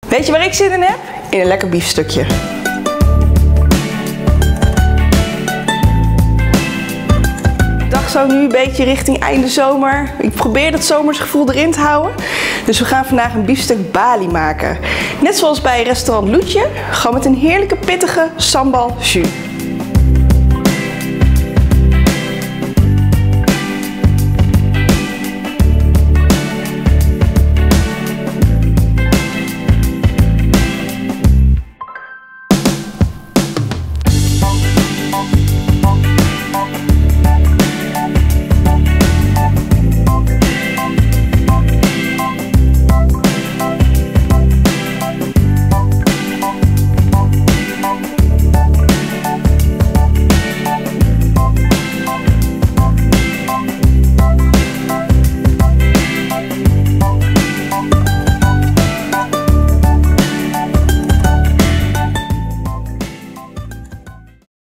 Weet je waar ik zin in heb? In een lekker biefstukje. De dag zo nu een beetje richting einde zomer. Ik probeer dat zomersgevoel erin te houden. Dus we gaan vandaag een biefstuk Bali maken. Net zoals bij restaurant Loetje, gewoon met een heerlijke pittige sambal jus.